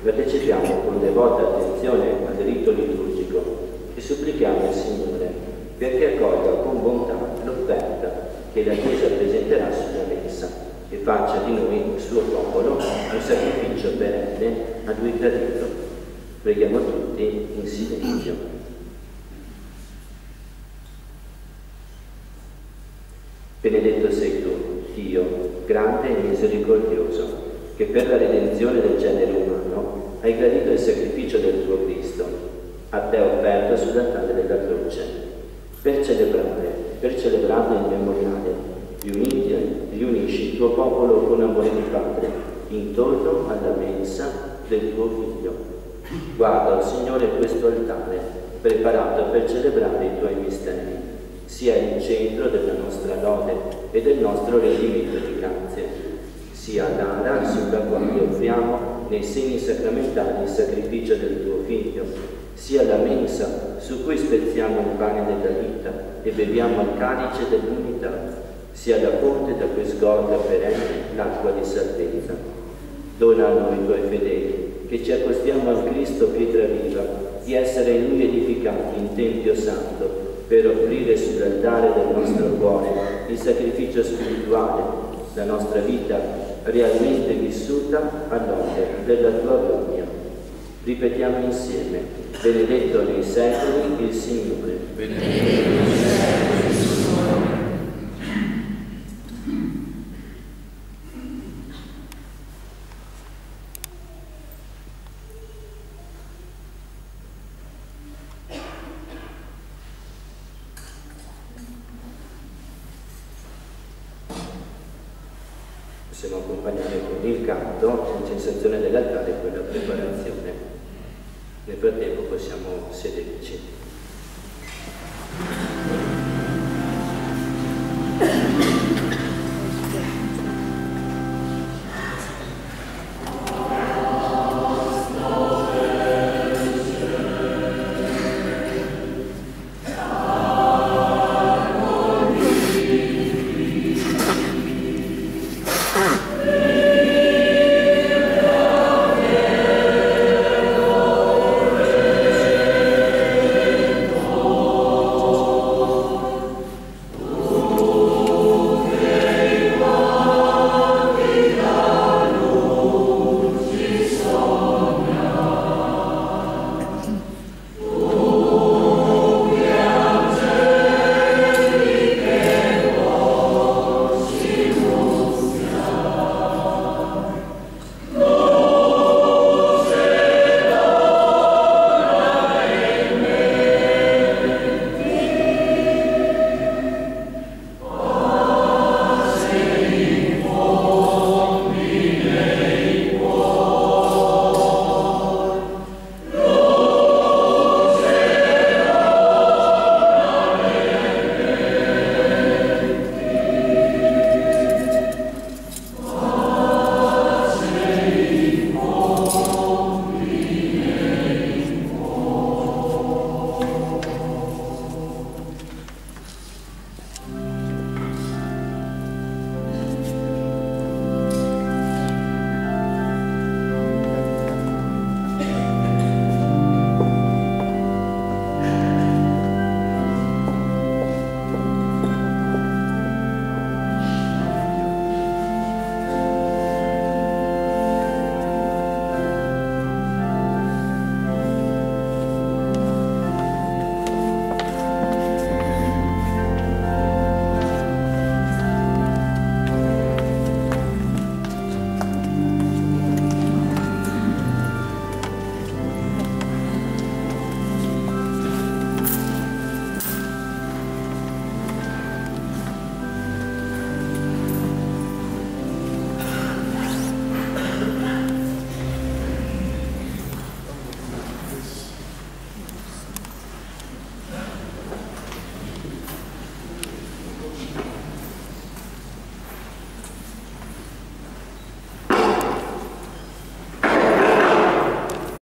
partecipiamo con devota attenzione al rito liturgico e supplichiamo il Signore perché accolga con bontà l'offerta che la Chiesa presenterà sulla mensa e faccia di noi, il suo popolo, un sacrificio perenne a Lui gradito. Preghiamo tutti in silenzio. Benedetto sei tu, Dio, grande e misericordioso, che per la redenzione del genere umano hai gradito il sacrificio del tuo Cristo, a te offerto sull'altare della croce. Per celebrarlo in memoriale, riunisci il tuo popolo con amore di Padre, intorno alla mensa del tuo Figlio. Guarda, oh Signore, questo altare, preparato per celebrare i tuoi misteri, sia il centro della nostra lode e del nostro rendimento di grazie, sia l'ara sulla quale offriamo nei segni sacramentali il sacrificio del tuo Figlio, sia la mensa su cui spezziamo il pane della vita e beviamo il calice dell'unità, sia la fonte da cui sgorga perenne l'acqua di salvezza. Dona a noi, i tuoi fedeli, che ci accostiamo al Cristo pietra viva, di essere in Lui edificati in Tempio Santo, per offrire sull'altare del nostro cuore il sacrificio spirituale, la nostra vita realmente vissuta all'opera della tua gloria. Ripetiamo insieme: benedetto nei secoli il Signore. Benedetto nei secoli il Signore. Possiamo accompagnare con il canto l'incensazione dell'altare e poi la preparazione. Nel frattempo possiamo sederci.